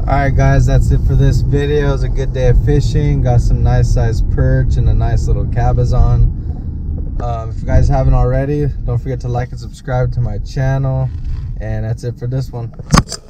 Alright guys, that's it for this video. It was a good day of fishing. Got some nice sized perch and a nice little cabezon. If you guys haven't already, don't forget to like and subscribe to my channel. And that's it for this one.